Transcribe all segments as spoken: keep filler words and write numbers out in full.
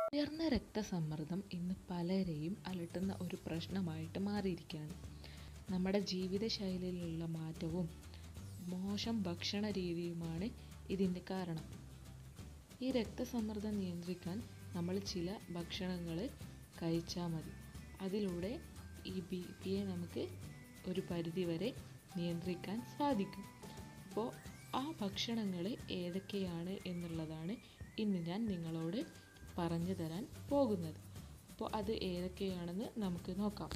ഉയർന്ന രക്തസമ്മർദ്ദം ഇന്ന് പലരെയും അലട്ടുന്ന ഒരു പ്രശ്നമായിട്ട് മാറിയിരിക്കുകയാണ്. നമ്മുടെ ജീവിതശൈലിയിലുള്ള മാറ്റവും മോശം ഭക്ഷണ രീതിയുമാണ് ഇതിൻ്റെ കാരണം. ഈ രക്തസമ്മർദ്ദം നിയന്ത്രിക്കാൻ നമ്മൾ ചില ഭക്ഷണങ്ങൾ കഴിച്ചാൽ മതി. അതിലൂടെ ഈ ബി പിയെ നമുക്ക് ഒരു പരിധിവരെ നിയന്ത്രിക്കാൻ സാധിക്കും. അപ്പോൾ ആ ഭക്ഷണങ്ങൾ ഏതൊക്കെയാണ് എന്നുള്ളതാണ് ഇന്ന് ഞാൻ നിങ്ങളോട് പറഞ്ഞു തരാൻ പോകുന്നത്. അപ്പോൾ അത് ഏതൊക്കെയാണെന്ന് നമുക്ക് നോക്കാം.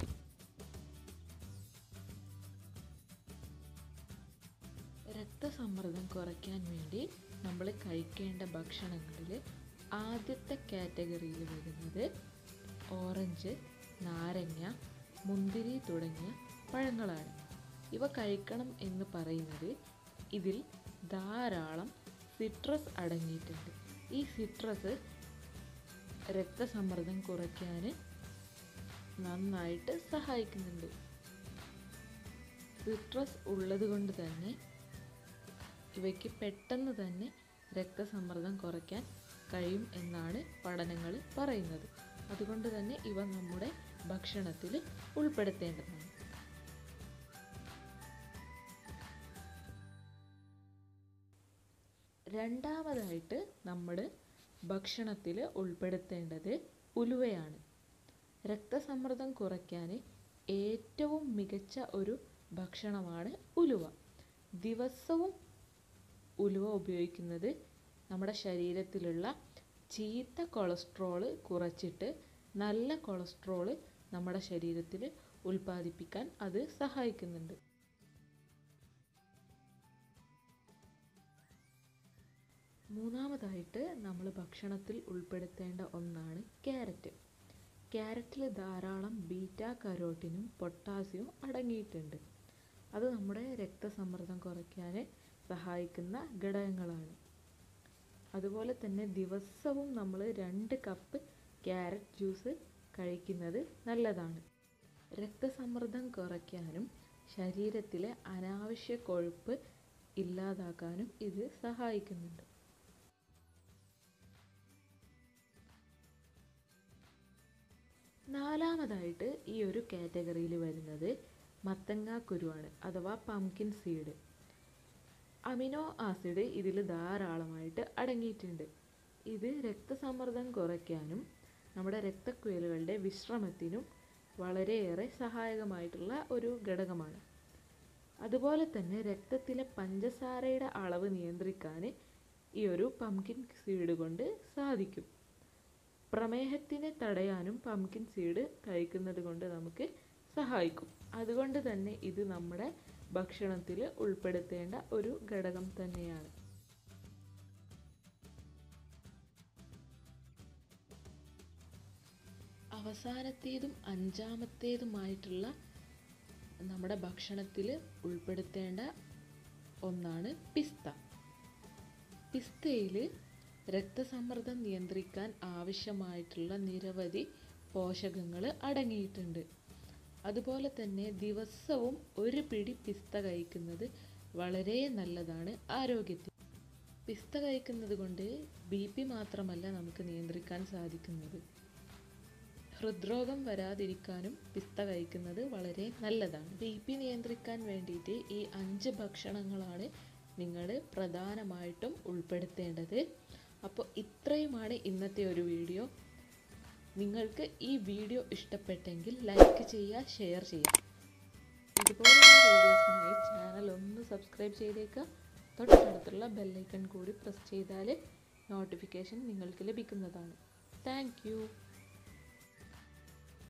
രക്തസമ്മർദ്ദം കുറയ്ക്കാൻ വേണ്ടി നമ്മൾ കഴിക്കേണ്ട ഭക്ഷണങ്ങളിൽ ആദ്യത്തെ കാറ്റഗറിയിൽ വരുന്നത് ഓറഞ്ച്, നാരങ്ങ, മുന്തിരി തുടങ്ങിയ പഴങ്ങളാണ്. ഇവ കഴിക്കണം എന്ന് പറയുന്നത് ഇതിൽ ധാരാളം സിട്രസ് അടങ്ങിയിട്ടുണ്ട്. ഈ സിട്രസ് രക്തസമ്മർദ്ദം കുറയ്ക്കാൻ നന്നായിട്ട് സഹായിക്കുന്നുണ്ട്. സിട്രസ് ഉള്ളത് കൊണ്ട് തന്നെ ഇവയ്ക്ക് പെട്ടെന്ന് തന്നെ രക്തസമ്മർദ്ദം കുറയ്ക്കാൻ കഴിയും എന്നാണ് പഠനങ്ങൾ പറയുന്നത്. അതുകൊണ്ട് തന്നെ ഇവ നമ്മുടെ ഭക്ഷണത്തിൽ ഉൾപ്പെടുത്തേണ്ടതാണ്. രണ്ടാമതായിട്ട് നമ്മൾ ഭക്ഷണത്തിൽ ഉൾപ്പെടുത്തേണ്ടത് ഉലുവയാണ്. രക്തസമ്മർദ്ദം കുറയ്ക്കാൻ ഏറ്റവും മികച്ച ഒരു ഭക്ഷണമാണ് ഉലുവ. ദിവസവും ഉലുവ ഉപയോഗിക്കുന്നത് നമ്മുടെ ശരീരത്തിലുള്ള ചീത്ത കൊളസ്ട്രോൾ കുറച്ചിട്ട് നല്ല കൊളസ്ട്രോൾ നമ്മുടെ ശരീരത്തിൽ ഉൽപ്പാദിപ്പിക്കാൻ അത് സഹായിക്കുന്നുണ്ട്. മൂന്നാമതായിട്ട് നമ്മൾ ഭക്ഷണത്തിൽ ഉൾപ്പെടുത്തേണ്ട ഒന്നാണ് ക്യാരറ്റ്. ക്യാരറ്റിൽ ധാരാളം ബീറ്റാ കരോട്ടിനും പൊട്ടാസ്യവും അടങ്ങിയിട്ടുണ്ട്. അത് നമ്മുടെ രക്തസമ്മർദ്ദം കുറയ്ക്കാൻ സഹായിക്കുന്ന ഘടകങ്ങളാണ്. അതുപോലെ തന്നെ ദിവസവും നമ്മൾ രണ്ട് കപ്പ് ക്യാരറ്റ് ജ്യൂസ് കഴിക്കുന്നത് നല്ലതാണ്. രക്തസമ്മർദ്ദം കുറയ്ക്കാനും ശരീരത്തിലെ അനാവശ്യ കൊഴുപ്പ് ഇല്ലാതാക്കാനും ഇത് സഹായിക്കുന്നുണ്ട്. നാലാമതായിട്ട് ഈ ഒരു കാറ്റഗറിയിൽ വരുന്നത് മത്തങ്ങാക്കുരുവാണ്, അഥവാ പംകിൻ സീഡ്. അമിനോ ആസിഡ് ഇതിൽ ധാരാളമായിട്ട് അടങ്ങിയിട്ടുണ്ട്. ഇത് രക്തസമ്മർദ്ദം കുറയ്ക്കാനും നമ്മുടെ രക്തക്കുഴലുകളുടെ വിശ്രമത്തിനും വളരെയേറെ സഹായകമായിട്ടുള്ള ഒരു ഘടകമാണ്. അതുപോലെ തന്നെ രക്തത്തിലെ പഞ്ചസാരയുടെ അളവ് നിയന്ത്രിക്കാൻ ഈ ഒരു പംകിൻ സീഡ് കൊണ്ട് സാധിക്കും. പ്രമേഹത്തിനെ തടയാനും പംകിൻ സീഡ് കഴിക്കുന്നത് കൊണ്ട് നമുക്ക് സഹായിക്കും. അതുകൊണ്ട് തന്നെ ഇത് നമ്മുടെ ഭക്ഷണത്തിൽ ഉൾപ്പെടുത്തേണ്ട ഒരു ഘടകം തന്നെയാണ്. അവസാനത്തേതും അഞ്ചാമത്തേതുമായിട്ടുള്ള നമ്മുടെ ഭക്ഷണത്തിൽ ഉൾപ്പെടുത്തേണ്ട ഒന്നാണ് പിസ്ത. പിസ്തയിൽ രക്തസമ്മർദ്ദം നിയന്ത്രിക്കാൻ ആവശ്യമായിട്ടുള്ള നിരവധി പോഷകങ്ങൾ അടങ്ങിയിട്ടുണ്ട്. അതുപോലെ തന്നെ ദിവസവും ഒരു പിടി പിസ്ത കഴിക്കുന്നത് വളരെ നല്ലതാണ് ആരോഗ്യത്തിന്. പിസ്ത കഴിക്കുന്നത് കൊണ്ട് ബി പി മാത്രമല്ല നമുക്ക് നിയന്ത്രിക്കാൻ സാധിക്കുന്നത്, ഹൃദ്രോഗം വരാതിരിക്കാനും പിസ്ത കഴിക്കുന്നത് വളരെ നല്ലതാണ്. ബി പി നിയന്ത്രിക്കാൻ വേണ്ടിയിട്ട് ഈ അഞ്ച് ഭക്ഷണങ്ങളാണ് നിങ്ങൾ പ്രധാനമായിട്ടും ഉൾപ്പെടുത്തേണ്ടത്. അപ്പോൾ ഇത്രയുമാണ് ഇന്നത്തെ ഒരു വീഡിയോ. നിങ്ങൾക്ക് ഈ വീഡിയോ ഇഷ്ടപ്പെട്ടെങ്കിൽ ലൈക്ക് ചെയ്യുക, ഷെയർ ചെയ്യുക. ഇതുപോലുള്ള വീഡിയോസിനായി ചാനൽ ഒന്ന് സബ്സ്ക്രൈബ് ചെയ്തേക്കുക. തൊട്ടടുത്തുള്ള ബെല്ലൈക്കൺ കൂടി പ്രസ് ചെയ്താൽ നോട്ടിഫിക്കേഷൻ നിങ്ങൾക്ക് ലഭിക്കുന്നതാണ്. Thank U.